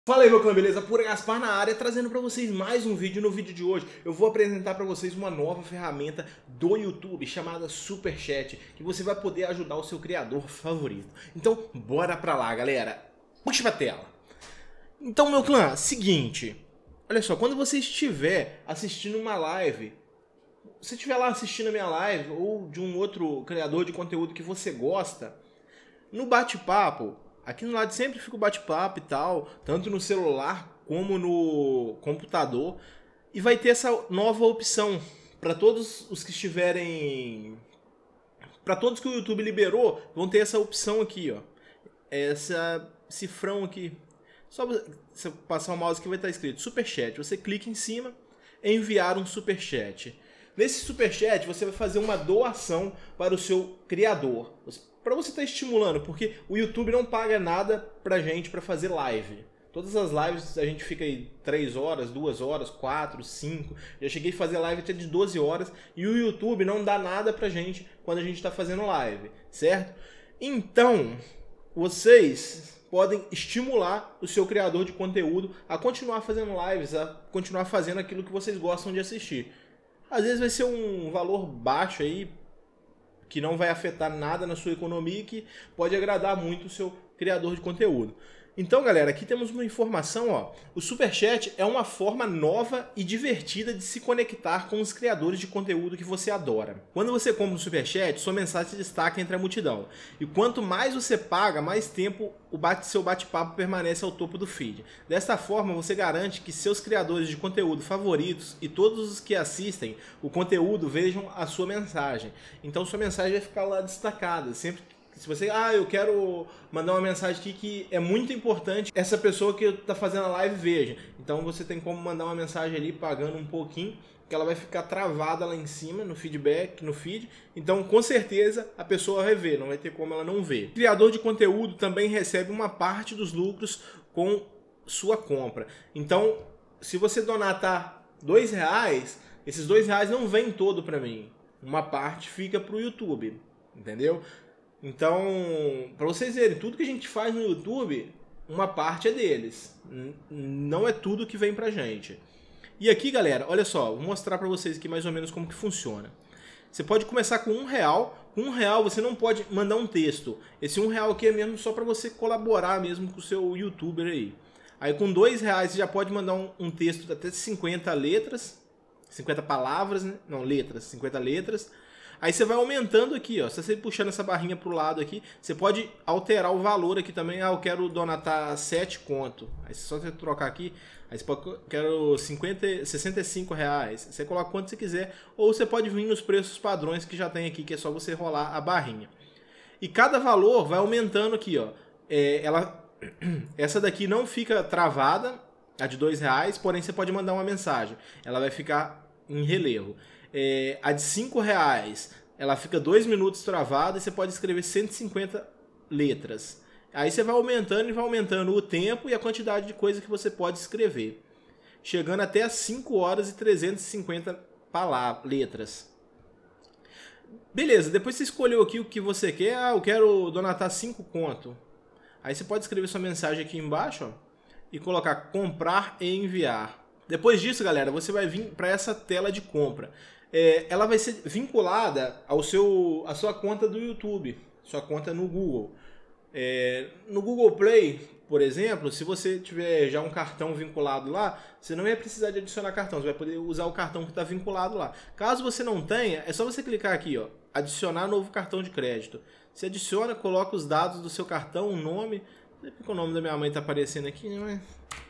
Fala aí, meu clã, beleza? Pura Gaspar na área, trazendo pra vocês mais um vídeo. No vídeo de hoje eu vou apresentar pra vocês uma nova ferramenta do YouTube chamada Superchat, que você vai poder ajudar o seu criador favorito. Então, bora pra lá, galera. Puxa pra tela. Então, meu clã, seguinte. Olha só, quando você estiver assistindo uma live, se estiver lá assistindo a minha live ou de um outro criador de conteúdo que você gosta, no bate-papo, aqui no lado sempre fica o bate-papo e tal, tanto no celular como no computador, e vai ter essa nova opção para todos os que estiverem, para todos que o YouTube liberou, vão ter essa opção aqui, ó, essa cifrão aqui. Só você passar o mouse aqui vai estar escrito Superchat. Você clica em cima, enviar um Superchat. Nesse Superchat você vai fazer uma doação para o seu criador. Para você estar estimulando, porque o YouTube não paga nada pra gente para fazer live. Todas as lives a gente fica aí 3 horas, 2 horas, 4, 5. Já cheguei a fazer live até de 12 horas e o YouTube não dá nada pra gente quando a gente está fazendo live, certo? Então, vocês podem estimular o seu criador de conteúdo a continuar fazendo lives, a continuar fazendo aquilo que vocês gostam de assistir. Às vezes vai ser um valor baixo aí, que não vai afetar nada na sua economia e que pode agradar muito o seu criador de conteúdo. Então, galera, aqui temos uma informação, ó. O Superchat é uma forma nova e divertida de se conectar com os criadores de conteúdo que você adora. Quando você compra um Superchat, sua mensagem se destaca entre a multidão. E quanto mais você paga, mais tempo seu bate-papo permanece ao topo do feed. Desta forma, você garante que seus criadores de conteúdo favoritos e todos os que assistem o conteúdo vejam a sua mensagem. Então, sua mensagem vai ficar lá destacada. Sempre se você, eu quero mandar uma mensagem aqui que é muito importante essa pessoa que está fazendo a live veja. Então você tem como mandar uma mensagem ali pagando um pouquinho, que ela vai ficar travada lá em cima no feedback, no feed. Então com certeza a pessoa vai ver, não vai ter como ela não ver. O criador de conteúdo também recebe uma parte dos lucros com sua compra. Então se você donatar R$2, esses R$2 não vem todo para mim. Uma parte fica para o YouTube, entendeu? Então, para vocês verem, tudo que a gente faz no YouTube, uma parte é deles. Não é tudo que vem pra gente. E aqui, galera, olha só, vou mostrar pra vocês aqui mais ou menos como que funciona. Você pode começar com R$1. Com R$1 você não pode mandar um texto. Esse R$1 aqui é mesmo só para você colaborar mesmo com o seu youtuber aí. Aí com R$2 você já pode mandar um texto de até 50 letras. 50 palavras, né? Não, letras, 50 letras. Aí você vai aumentando aqui, ó. Se você puxando essa barrinha pro lado aqui, você pode alterar o valor aqui também. Eu quero donatar 7 conto. Aí só você trocar aqui, aí você pode, quero 65 reais. Você coloca quanto você quiser. Ou você pode vir nos preços padrões que já tem aqui, que é só você rolar a barrinha. E cada valor vai aumentando aqui, ó. Essa daqui não fica travada, a de R$2, porém você pode mandar uma mensagem. Ela vai ficar em relevo. A de R$5, ela fica 2 minutos travada e você pode escrever 150 letras. Aí você vai aumentando e vai aumentando o tempo e a quantidade de coisa que você pode escrever. Chegando até as 5 horas e 350 letras. Beleza, depois você escolheu aqui o que você quer. Eu quero donatar 5 conto. Aí você pode escrever sua mensagem aqui embaixo, ó, e colocar comprar e enviar. Depois disso, galera, você vai vir para essa tela de compra. Ela vai ser vinculada à sua conta do YouTube, sua conta no Google. No Google Play, por exemplo, se você tiver já um cartão vinculado lá, você não vai precisar de adicionar cartão, você vai poder usar o cartão que está vinculado lá. Caso você não tenha, é só você clicar aqui, ó, adicionar novo cartão de crédito. Você adiciona, coloca os dados do seu cartão, o nome, não sei porque o nome da minha mãe está aparecendo aqui, mas...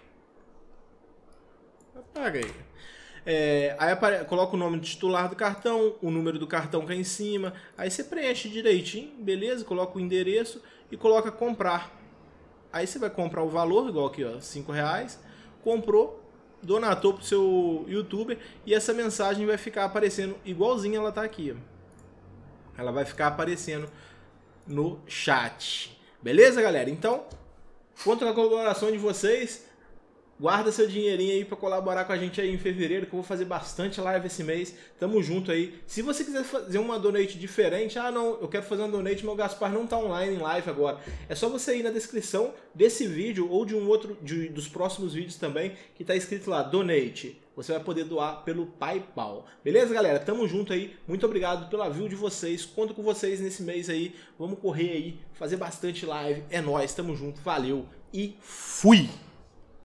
apaga aí. Aí coloca o nome do titular do cartão, o número do cartão cá em cima, aí você preenche direitinho, beleza? Coloca o endereço e coloca comprar. Aí você vai comprar o valor, igual aqui, ó, R$5, comprou, donatou pro seu youtuber e essa mensagem vai ficar aparecendo igualzinho ela tá aqui, ó. Ela vai ficar aparecendo no chat. Beleza, galera? Então, conto com a colaboração de vocês. guarda seu dinheirinho aí pra colaborar com a gente aí em fevereiro, que eu vou fazer bastante live esse mês. Tamo junto aí. Se você quiser fazer uma donate diferente, não, eu quero fazer uma donate, meu Gaspar não tá online em live agora. É só você ir na descrição desse vídeo ou de um outro, dos próximos vídeos também, que tá escrito lá, donate. Você vai poder doar pelo PayPal. Beleza, galera? Tamo junto aí. Muito obrigado pela view de vocês. Conto com vocês nesse mês aí. Vamos correr aí, fazer bastante live. É nóis, tamo junto. Valeu e fui!